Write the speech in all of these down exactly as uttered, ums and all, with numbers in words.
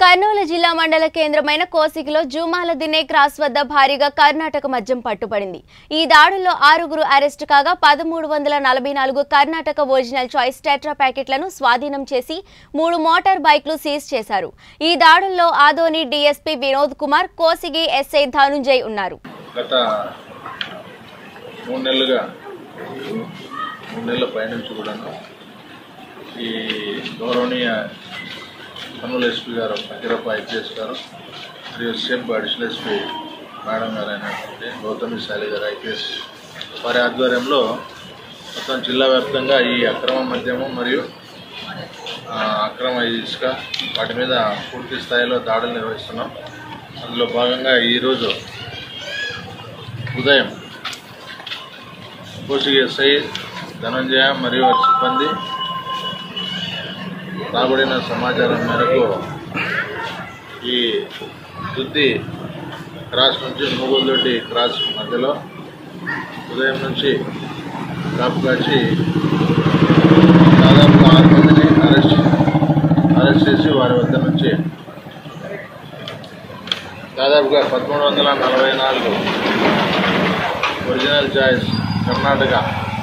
కర్నూలు జిల్లా మండల కేంద్రమైన కోసిగిలో జూమాల దినే క్రాస్ వద్ద భారీగా కర్ణాటక మద్యం పట్టుబడింది। ఈ దాడుల్లో ఆరుగురు అరెస్టు కాగా పదమూడు వందల నలభై నాలుగు కర్ణాటక ఒరిజినల్ చాయిస్ టెట్రా ప్యాకెట్లను స్వాధీనం చేసి మూడు మోటార్ బైక్లు సీజ్ చేశారు। ఈ దాడుల్లో ఆదోని డీఎస్పీ వినోద్ కుమార్, కోసిగి ఎస్ఐ ధనుంజయ్ ఉన్నారు। గత మూడు నెలలుగా మూడు నెలల పైనుంచి కూడా ఈ గౌరవనీయ కర్నూలు ఎస్పీ గారు ఫకీరప్ప ఐపీఎస్ గారు మరియు సేమ్ అడిషనల్ ఎస్పీ మేడం గారు అయినటువంటి గౌతమి శాలి గారు ఐపీఎస్ వారి ఆధ్వర్యంలో మొత్తం జిల్లా వ్యాప్తంగా ఈ అక్రమ మద్యము మరియు అక్రమ ఇసుక వాటి మీద పూర్తి స్థాయిలో దాడులు నిర్వహిస్తున్నాం। అందులో భాగంగా ఈరోజు ఉదయం కోసిగి ఎస్ఐ ధనంజయ మరియు వారి సిబ్బంది రాబడిన సమాచారం మేరకు ఈ దుద్ది క్రాస్ నుంచి మూగులదొడ్డి క్రాస్ మధ్యలో ఉదయం నుంచి కాపు కాచి దాదాపు ఆరు మందిని అరెస్ట్ అరెస్ట్ చేసి వారి వద్ద నుంచి దాదాపుగా పదమూడు వందల నలభై నాలుగు ఒరిజినల్ చాయిస్ కర్ణాటక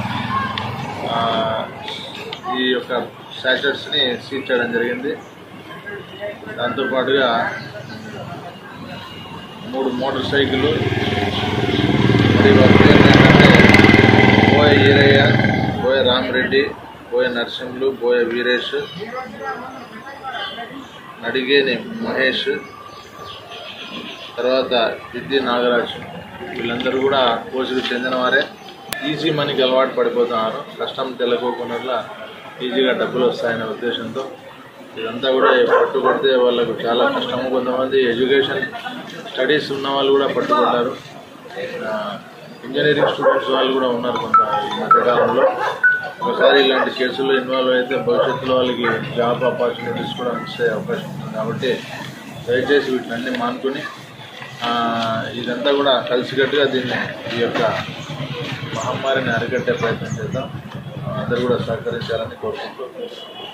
ఈ యొక్క శాచెట్స్ని సీజ్ చేయడం జరిగింది। దాంతోపాటుగా మూడు మోటార్ సైకిళ్ళు మరియు వారి పేర్లు ఏంటంటే బోయ ఈరయ్య, బోయ రామరెడ్డి, బోయ నరసింహులు, బోయ వీరేష్, నడిగేని మహేష్, తర్వాత విద్య నాగరాజు, వీళ్ళందరూ కూడా కోసికి చెందిన వారే। ఈజీ మనీకి అలవాటు పడిపోతున్నారు, కష్టం తెలకోకుండా ఈజీగా డబ్బులు వస్తాయనే ఉద్దేశంతో ఇదంతా కూడా పట్టుబడితే వాళ్ళకు చాలా కష్టము। కొంతమంది ఎడ్యుకేషన్ స్టడీస్ ఉన్న వాళ్ళు కూడా పట్టుబడ్డారు, ఇంజనీరింగ్ స్టూడెంట్స్ వాళ్ళు కూడా ఉన్నారు కొంత ఈ మధ్యకాలంలో। ఒకసారి ఇలాంటి కేసుల్లో ఇన్వాల్వ్ అయితే భవిష్యత్తులో వాళ్ళకి జాబ్ ఆపర్చునిటీస్ కూడా ఇచ్చే అవకాశం ఉంటుంది। కాబట్టి దయచేసి వీటిని మానుకొని ఇదంతా కూడా కలిసికట్టుగా దీన్ని ఈ యొక్క మహమ్మారిని అరికట్టే ప్రయత్నం చేద్దాం। అందరూ కూడా సహకరించాలని కోరుకుంటూ